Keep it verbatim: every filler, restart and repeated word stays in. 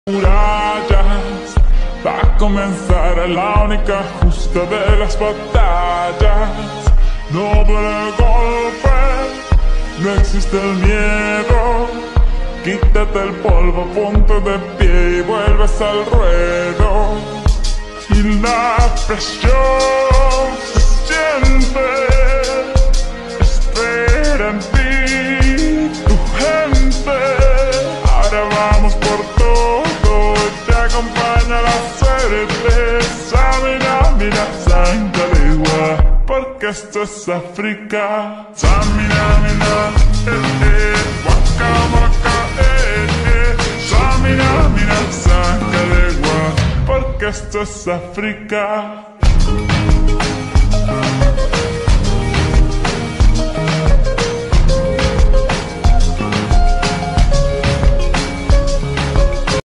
Murallas, va a comenzar la única justa de las batallas. Doble golpe, no existe el miedo. Quítate el polvo, ponte de pie y vuelves al ruedo. Y la presión se siente, espera en ti tu gente. Ahora vamos por todo, te acompaña la suerte. Samina, mira, Sankalegua, porque esto es África. Samina, mira, eh, eh, waka, waka, eh, eh. Samina, mira, Sankalegua, porque esto es África.